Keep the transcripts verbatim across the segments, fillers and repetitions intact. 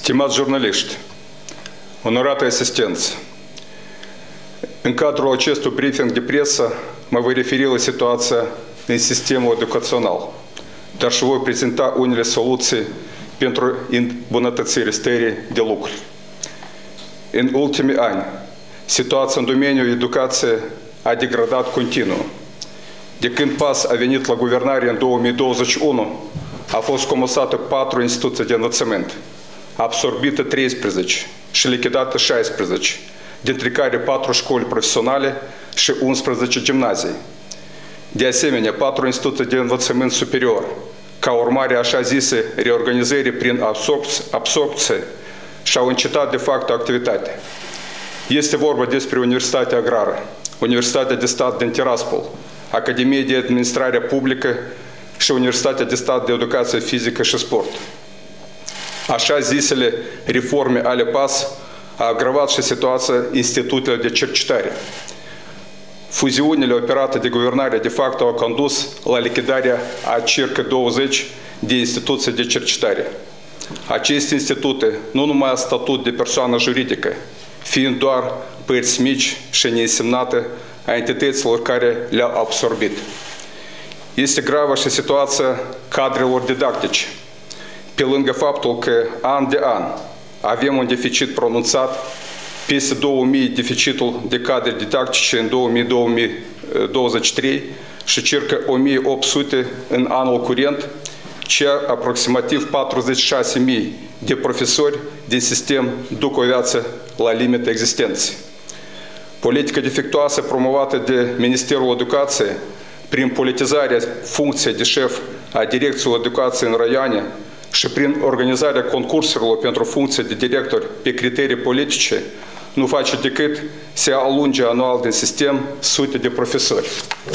Stimați jurnaliști, onorată asistență, în cadrul acestui briefing de presă mă voi referi la situația în sistemul educațional, dar și voi prezenta unele soluții pentru îmbunătățirea stării de lucruri. În ultimii ani, situația în domeniul educației a degradat continuu. De când P A S a venit la guvernare în două mii douăzeci și unu, a fost comasată patru instituții de învățământ, absorbită treisprezece și lichidată șaisprezece, dintre care patru școli profesionale și unsprezece gimnazii. De asemenea, patru instituții de învățământ superior, ca urmare a așa zise reorganizări prin absorpție, și-au încetat de fapt activitatea. Este vorba despre Universitatea Agrară, Universitatea de Stat din Tiraspol, Academia de Administrare Publică și Universitatea de Stat de Educație Fizică și Sport. Așa zisele reforme ale P A S a agravat și situația institutelor de cercetare. Fuziunile operate de guvernare de fapt au condus la lichidarea a circa douăzeci de instituții de cercetare. Aceste institute nu numai au statut de persoană juridică, fiind doar părți mici și neînsemnate a entităților care le-au absorbit. Este gravă și situația cadrelor didactice. Pe lângă faptul că an de an avem un deficit pronunțat, peste două mii deficitul de cadre didactice în două mii douăzeci și trei și circa o mie opt sute în anul curent, ceea aproximativ patruzeci și șase mii de profesori din sistem duc o viață la limita existenței. Politica defectuoasă promovată de Ministerul Educației prin politizarea funcției de șef a Direcției Educației în raioane și prin organizarea concursurilor pentru funcție de director pe criterii politice, nu face decât să alunge anual din sistem sute de profesori.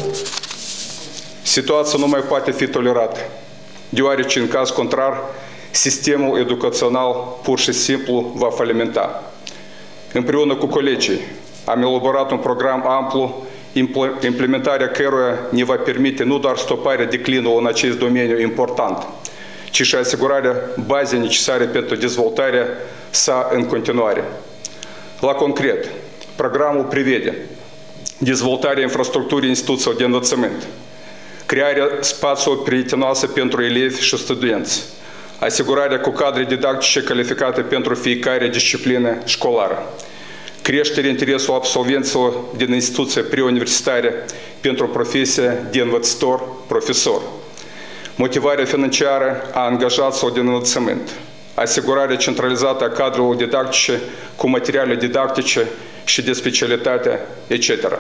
Situația nu mai poate fi tolerată, deoarece în caz contrar, sistemul educațional pur și simplu va falimenta. Împreună cu colegii am elaborat un program amplu, implementarea căruia ne va permite nu doar stoparea declinului în acest domeniu important, ci și asigurarea bazei necesare pentru dezvoltarea sa în continuare. La concret, programul prevede dezvoltarea infrastructurii instituțiilor de învățământ, crearea spațiilor prietenoase pentru elevi și studenți, asigurarea cu cadre didactice calificate pentru fiecare disciplină școlară, creșterea interesului absolvenților din instituții preuniversitare pentru profesia de învățător-profesor, motivarea financiară a angajaților din învățământ, asigurarea centralizată a cadrelor didactice cu materiale didactice și de specialitate, et cetera.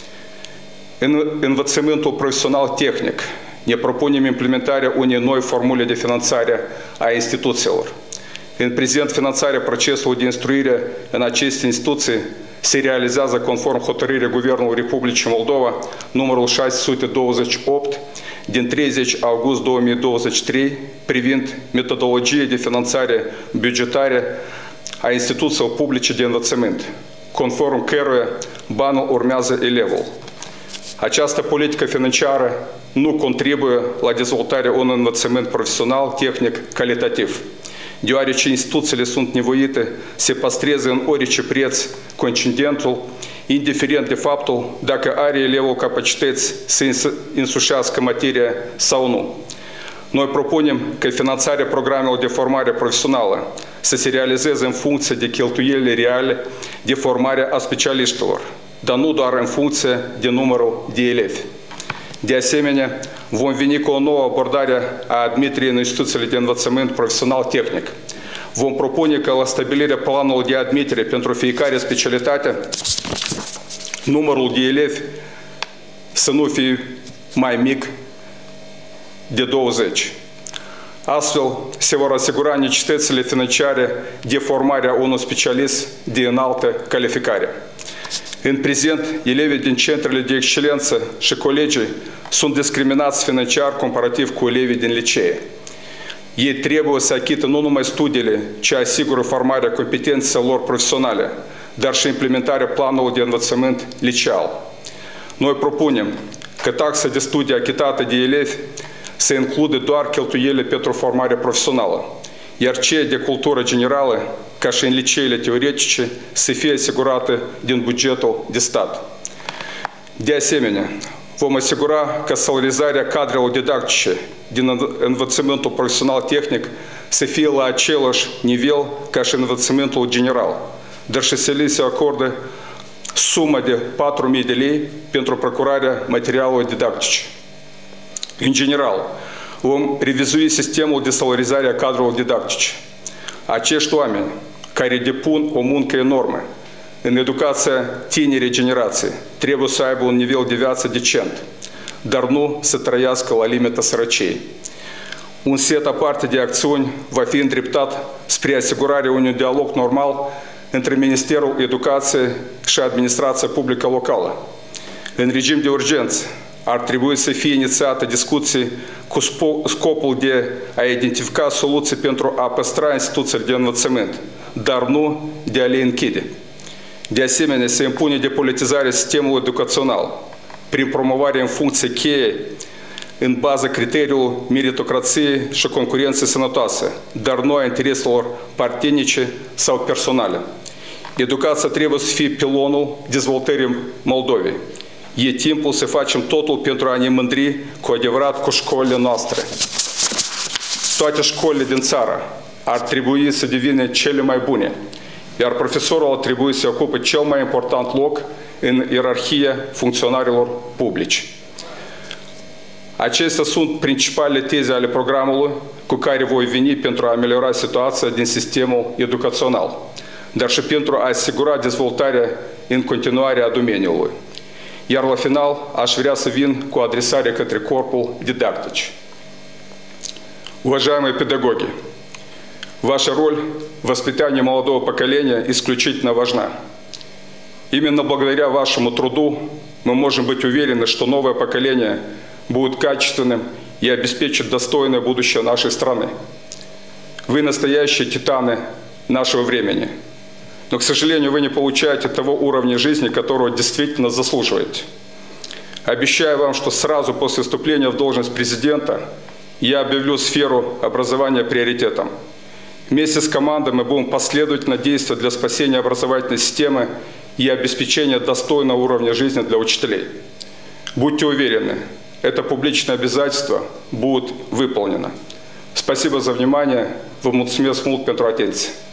În învățământul profesional tehnic ne propunem implementarea unei noi formule de finanțare a instituțiilor. În prezent, finanțarea procesului de instruire în aceste instituții se realizează conform hotărârii Guvernului Republicii Moldova numărul șase sute douăzeci și opt din treizeci august două mii douăzeci și trei privind metodologie de finanțare bugetară a instituțiilor publice de învățământ, conform căruia banul urmează elevul. Această politică financiară nu contribuie la dezvoltarea unui învățământ profesional, tehnic, calitativ, deoarece instituțiile sunt nevoite să păstreze în orice preț contingentul, indiferent de faptul dacă are elevul capacități să însușească materia sau nu. Noi propunem că finanțarea programelor de formare profesională să se realizeze în funcție de cheltuielile reale de formare a specialiștilor, dar nu doar în funcție de numărul de elevi. De asemenea, vom veni cu o nouă abordare a admiterii în instituțiile de învățământ profesional tehnic. Vom propune că la stabilirea planului de admitere pentru fiecare specialitate, numărul de elevi să nu fie mai mic de douăzeci. Astfel, se vor asigura necesitățile financiare de formare a unui specialist de înaltă calificare. În prezent, elevii din centrele de excelență și colegii sunt discriminați financiar comparativ cu elevii din licee. Ei trebuie să achită nu numai studiile ce asigură formarea competențelor lor profesionale, dar și implementarea planului de învățământ liceal. Noi propunem că taxa de studii achitată de elevi să includă doar cheltuielile pentru formare profesională, iar cei de cultură generală, ca și în liceele teoretice, să fie asigurate din bugetul de stat. De asemenea, vom asigura că salarizarea cadrelor didactice din învățământul profesional tehnic să fie la același nivel ca și învățământul general, dar și să li se acorde sumă de patru mii de lei pentru procurarea materialelor didactice. În general, vom revizui sistemul de salarizare a cadrelor didactice. Acești oameni care depun o muncă enormă în educația tinerii generații trebuie să aibă un nivel de viață decent, dar nu să trăiască la limita sărăciei. Un set aparte de acțiuni va fi îndreptat spre asigurarea unui dialog normal între Ministerul Educației și Administrația Publică Locală. În regim de urgență ar trebui să fie inițiate discuții cu scopul de a identifica soluții pentru a păstra instituțiile de învățământ, dar nu de a le închide. De asemenea, se impune depolitizarea sistemului educațional prin promovarea în funcție cheie în baza criteriului meritocrației și concurenței sănătoase, dar nu a intereselor partinice sau personale. Educația trebuie să fie pilonul dezvoltării Moldovei. E timpul să facem totul pentru a ne mândri cu adevărat cu școlile noastre. Toate școlile din țară ar trebui să devină cele mai bune, iar profesorul ar trebui să ocupe cel mai important loc în ierarhia funcționarilor publici. Acestea sunt principalele teze ale programului cu care voi veni pentru a ameliora situația din sistemul educațional, dar și pentru a asigura dezvoltarea în continuare a domeniului. Iar la final aș vrea să vin cu adresare către corpul didactic. Уважаемые педагоги, ваша роль в воспитании молодого поколения исключительно важна. Именно благодаря вашему труду мы можем быть уверены, что новое поколение будет качественным и обеспечит достойное будущее нашей страны. Вы настоящие титаны нашего времени. Но, к сожалению, вы не получаете того уровня жизни, которого действительно заслуживаете. Обещаю вам, что сразу после вступления в должность президента я объявлю сферу образования приоритетом. Вместе с командой мы будем последовательно действовать для спасения образовательной системы и обеспечения достойного уровня жизни для учителей. Будьте уверены, это публичное обязательство будет выполнено. Спасибо за внимание. Vă mulțumesc mult pentru atenție.